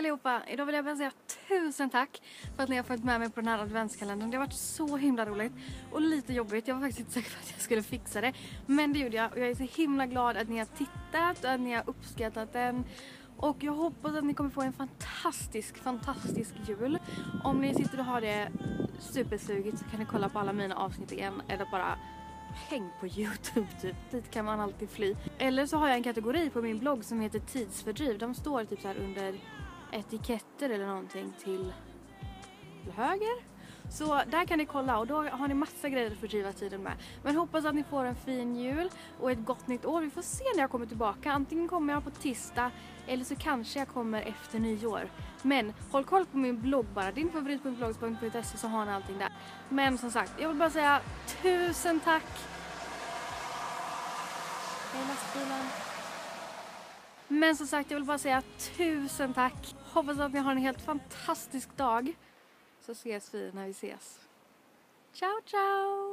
allihopa! Idag vill jag bara säga tusen tack för att ni har följt med mig på den här adventskalendern. Det har varit så himla roligt och lite jobbigt. Jag var faktiskt inte säker på att jag skulle fixa det. Men det gjorde jag och jag är så himla glad att ni har tittat och att ni har uppskattat den. Och jag hoppas att ni kommer få en fantastisk jul. Om ni sitter och har det supersugigt så kan ni kolla på alla mina avsnitt igen eller bara häng på YouTube typ. Dit kan man alltid fly. Eller så har jag en kategori på min blogg som heter tidsfördriv. De står typ så här under etiketter eller någonting till höger. Så där kan ni kolla och då har ni massa grejer att fördriva tiden med. Men hoppas att ni får en fin jul och ett gott nytt år. Vi får se när jag kommer tillbaka. Antingen kommer jag på tisdag eller så kanske jag kommer efter nyår. Men håll koll på min blogg bara. Din favorit.blogspot.se så har ni allting där. Men som sagt, jag vill bara säga tusen tack. Hej lastbilen. Men som sagt, jag vill bara säga tusen tack. Hoppas att ni har en helt fantastisk dag. Så ses vi när vi ses. Ciao, ciao!